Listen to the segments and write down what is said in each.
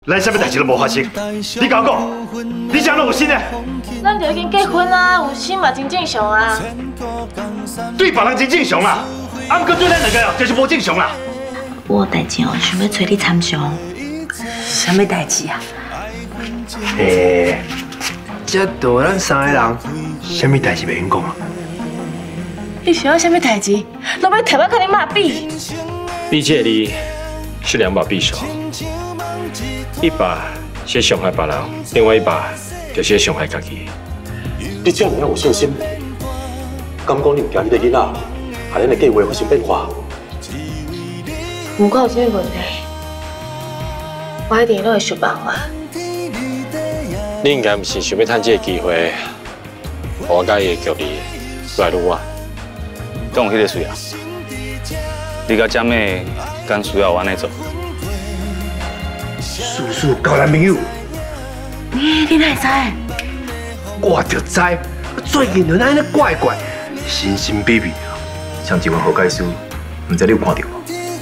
咱啥物代志都无发生，你甲我讲，你怎拢有心呢？ 咱就已经结婚啊，有心嘛真正常啊。 对别人真正常啦，啊，毋过对咱两个就是无正常啦。 我有代志哦，想要找你参详。 什么代志啊？ 这多咱三个人， 什么代志袂用讲啊？ 你想要什么代志？老要摕我甲你麻痹。 毕界里是两把匕首，一把是伤害别人，另外一把就是伤害家己。 你这样有信心？敢讲你唔惊你的囡仔，害咱的计划发生变化？ 如果有这个问题，我一定都会想办法。 你应该唔是想要趁这个机会，我甲伊的距离越来越远。 讲有迄个水啊！你甲姐妹敢需要我安尼做？ 叔叔交男朋友， 你哪会知？ 我就知，最近就安尼怪怪，神神秘秘，像一份好解书，唔知你有看到无？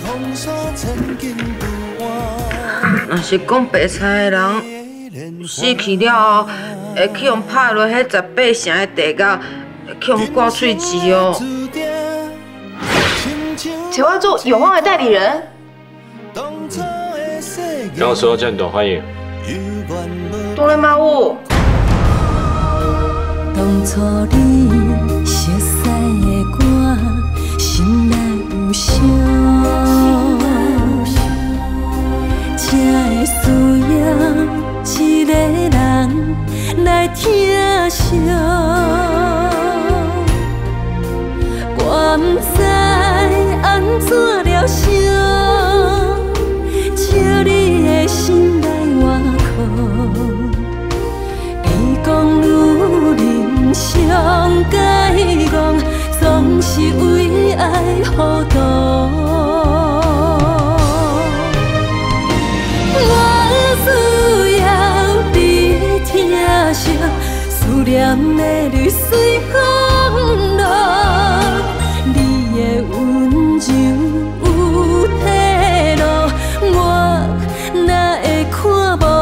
若是讲白菜的人死去了后，会去用拍落迄18城的地沟，去用挂喙齿哦。 请我做永旺的代理人。 刚刚说叫你多欢迎。 当然嘛有。 当初你熟悉的歌，心内有伤，才会需要一个人来疼惜。我不知安怎疗伤，笑你的心内外苦。你讲女人上该讲，总是为爱糊涂。我需要你疼惜，思念的泪水风落。你的温柔有体路，我哪会看无？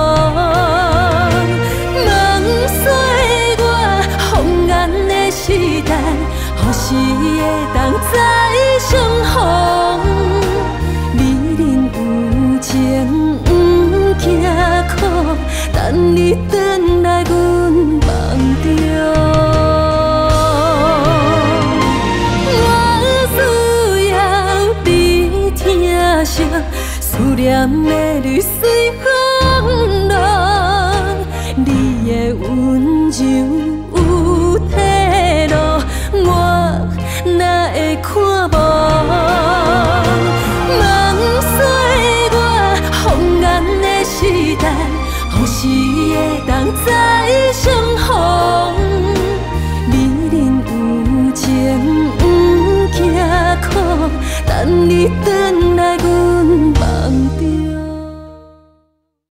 梦碎我红颜的时代，何时会当再相逢？你人有情不惊苦，等你转来阮梦中。思念的泪水风落，你的温柔有体路，我哪会看无？梦碎我红颜的时代，何时会当再相逢？你人有情不惊苦，等你转来阮梦中。